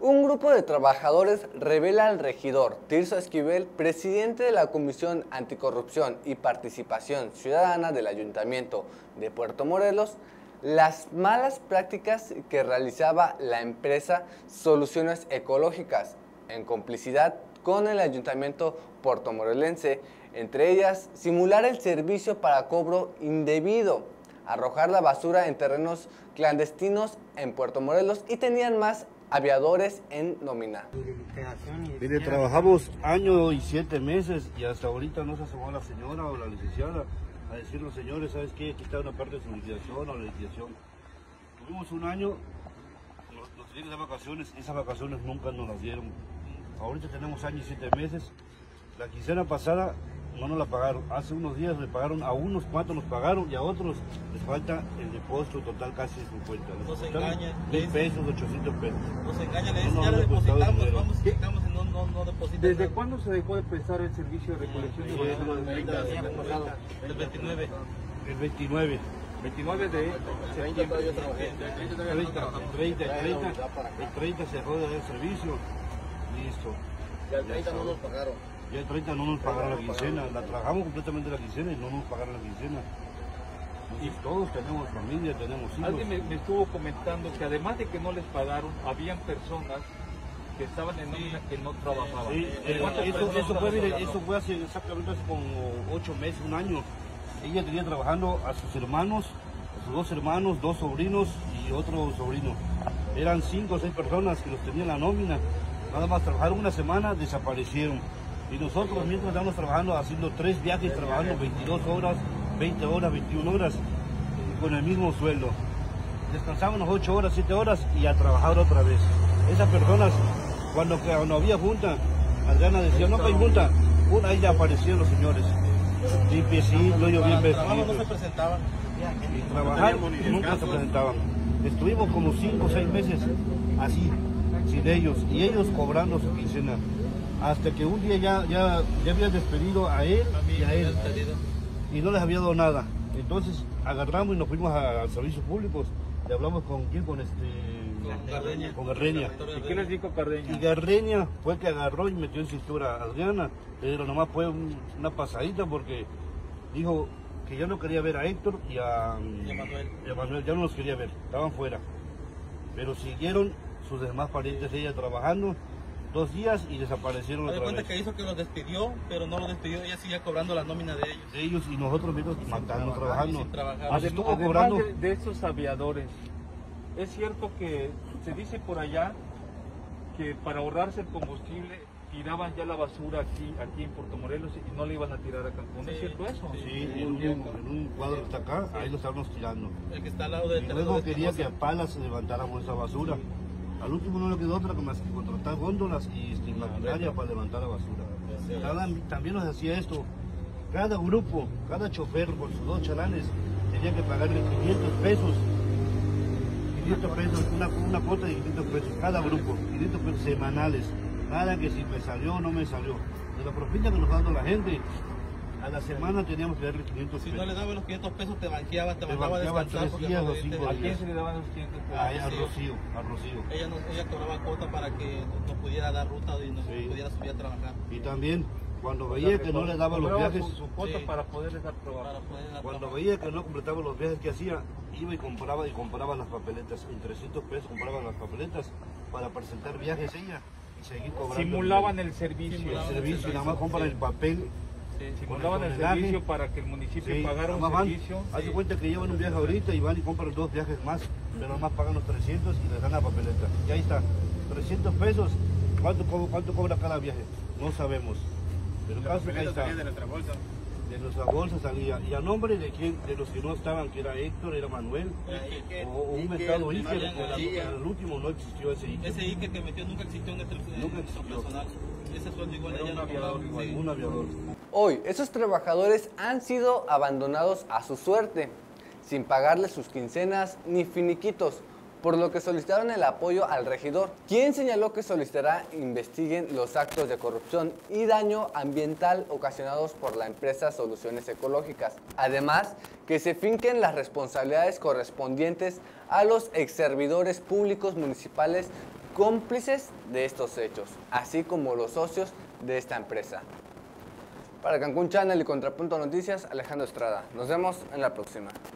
Un grupo de trabajadores revela al regidor Tirso Esquivel, presidente de la Comisión Anticorrupción y Participación Ciudadana del Ayuntamiento de Puerto Morelos, las malas prácticas que realizaba la empresa Soluciones Ecológicas en complicidad con el Ayuntamiento puertomorelense, entre ellas simular el servicio para cobro indebido, arrojar la basura en terrenos clandestinos en Puerto Morelos y tenían más aviadores en nómina. Mire, trabajamos año y 7 meses y hasta ahorita no se asomó la señora o la licenciada a decir los señores, ¿sabes qué? Quitar una parte de su liquidación o la liquidación. Tuvimos un año, nos dieron de vacaciones, esas vacaciones nunca nos las dieron. Ahorita tenemos año y 7 meses. La quincena pasada no nos la pagaron. Hace unos días le pagaron a unos cuantos, nos pagaron y a otros les falta el depósito total casi de su cuenta. Nos engaña. 1,000 pesos, 800 pesos. Nos engaña, le dicen, ya le depositamos, vamos, quitamos y no depositan. ¿Desde cuándo se dejó de prestar el servicio de recolección de basura? El 29. El 29. 29 de septiembre. Yo trabajé. El 30 se dejó de dar el servicio. Listo. Y al 30 no nos pagaron. Ya el 30 no nos pagaron la quincena. La trabajamos completamente la quincena y no nos pagaron la quincena. Y todos tenemos familia, tenemos hijos. Alguien me estuvo comentando que además de que no les pagaron, habían personas que estaban en nómina que no trabajaban. Sí, eso fue hace exactamente hace como 8 meses, un año. Ella tenía trabajando a sus hermanos, a sus 2 hermanos, 2 sobrinos y otro sobrino. Eran 5 o 6 personas que los tenían en la nómina. Nada más trabajaron una semana, desaparecieron. Y nosotros mientras estábamos trabajando, haciendo 3 viajes, trabajando 22 horas, 20 horas, 21 horas, con el mismo sueldo. Descansábamos 8 horas, 7 horas y a trabajar otra vez. Esas personas, cuando había junta, Adriana decía, no hay junta, ahí ya aparecieron los señores. Limpiecitos, yo bien vestidos. No se presentaban. Y trabajar nunca se presentaban. Estuvimos como 5 o 6 meses así, sin ellos, y ellos cobrando su quincena. Hasta que un día ya habían despedido a él y a él, y no les había dado nada. Entonces agarramos y nos fuimos a servicios públicos, y hablamos con quién, con Garreña. ¿Y qué les dijo Cardeña? Y Garreña fue que agarró y metió en cintura a Adriana, pero nomás fue una pasadita porque dijo que ya no quería ver a Héctor y a Manuel, ya no los quería ver, estaban fuera. Pero siguieron sus demás parientes de ella trabajando 2 días y desaparecieron otra vez. Me cuenta que hizo que los despidió, pero no los despidió, ella seguía cobrando la nómina de ellos. De ellos y nosotros mismos matando, trabajando. Estuvo cobrando de esos aviadores. Es cierto que se dice por allá que para ahorrarse el combustible tiraban ya la basura aquí en Puerto Morelos y no le iban a tirar a Cancún. ¿Es cierto eso? Sí, en un cuadro que está acá, ahí lo estábamos tirando. El que está al lado del y luego quería que a palas levantáramos esa basura. Al último no le quedó otra más que contratar góndolas y maquinaria para levantar la basura. También nos hacía esto. Cada grupo, cada chofer con sus 2 chalanes tenía que pagarle 500 pesos. 500 pesos, una cuota de 500 pesos, cada grupo, 500 pesos semanales. Nada que si me salió o no me salió. De la propina que nos está dando la gente, a la semana teníamos que darle 500 pesos. Si no le daban los 500 pesos, te banqueaban, te mandaba a descansar. 3 días o 5 días. ¿A quién se le daban los 500 pesos? A Rocío. Ella cobraba cuota para que nos pudiera dar ruta y nos pudiera subir a trabajar. Y también, cuando veía que no le daba los viajes, su cuota para poderles dar trabajo. Cuando veía que no completaba los viajes que hacía, iba y compraba las papeletas. En 300 pesos compraba las papeletas para presentar viajes ella y seguir cobrando. Simulaban el servicio. El servicio, y nada más compran el papel. Simulaban el servicio para que el municipio pagara un servicio. Haz de cuenta que llevan un viaje ahorita y van y compran 2 viajes más, pero nada más pagan los 300 y les dan la papeleta. Y ahí está, 300 pesos. ¿Cuánto cobra cada viaje? No sabemos. Pero casi ahí está. De nuestra bolsa. De nuestra bolsa salía. ¿Y a nombre de quién? De los que no estaban, que era Héctor, era Manuel, o un mercado Iker, porque el último no existió ese Iker. Ese Iker que metió nunca existió en nuestro personal. Ese sueldo igual ella no cobraba. Un aviador. Hoy, esos trabajadores han sido abandonados a su suerte, sin pagarles sus quincenas ni finiquitos, por lo que solicitaron el apoyo al regidor, quien señaló que solicitará investiguen los actos de corrupción y daño ambiental ocasionados por la empresa Soluciones Ecológicas. Además, que se finquen las responsabilidades correspondientes a los exservidores públicos municipales cómplices de estos hechos, así como los socios de esta empresa. Para Cancún Channel y Contrapunto Noticias, Alejandro Estrada. Nos vemos en la próxima.